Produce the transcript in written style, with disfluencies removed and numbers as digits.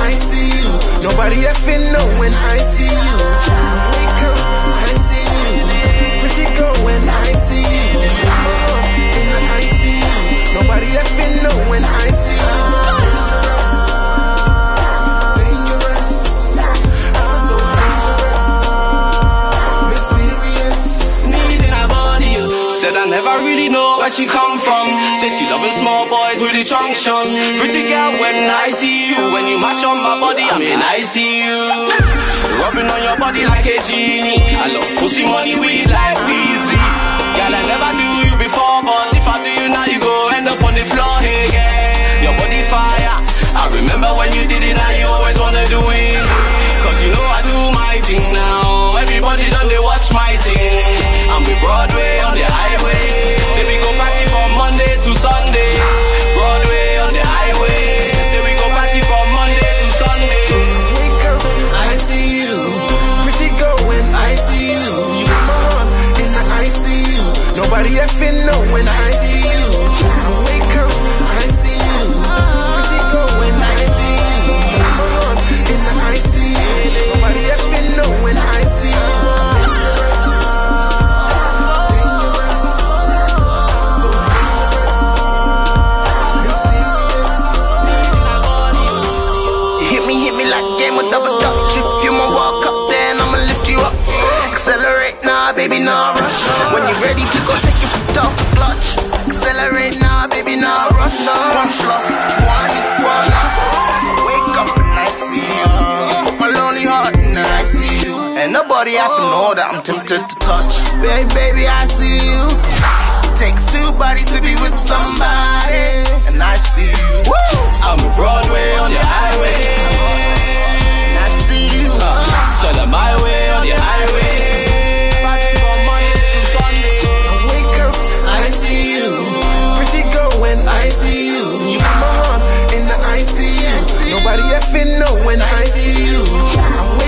I see you. Nobody effing know when I see you. Wake up, I see you. Pretty girl when I see you. In the ICU. Nobody effing know when I see you. Dangerous, I'm so dangerous. Mysterious, needing a body. Said I never really know where she come from. Said she loving small boys with the junction. Pretty girl when I see you. When you mash on my body, I'm in ICU. Rubbing on your body like a genie. I love pussy, money, weed like Weezy. Girl, I never knew you before, but if I do you now, you go end up on the floor. Hey, yeah, your body fire. I remember when you did it, now you always wanna do it. Cause you know I do my thing now. Everybody done they watch my thing. I'm with Broadway on the highway. Say we go party from Monday to Sunday. Broadway on the highway. Say we go party from Monday to Sunday. wake up, I see you. Pretty girl when I see you. You got my heart in the ICU. Nobody effing know when I see you. Wake up, I see you. Pretty girl when I see you. You got my heart in the ICU. Nobody effing know when I see you. Dangerous, dangerous, so dangerous, mysterious. Hit me like game with double dutch. If you ma walk up, then I'ma lift you up. Accelerate now, baby, now rush. When you're ready to go, take your foot off the clutch. Accelerate now, baby, now rush. 1 plus 1 equals us. Wake up and I see you. My lonely heart and I see you. And nobody have to know that I'm tempted to touch. Baby, I see you. It takes 2 bodies to be with somebody. And I see you. I'm with Broadway on the highway. And I see you. Tell them my way on the highway. Party from Monday to Sunday. Wake up, I see you. Pretty girl when I see you. You got my heart in the ICU. Nobody effing know when I see you.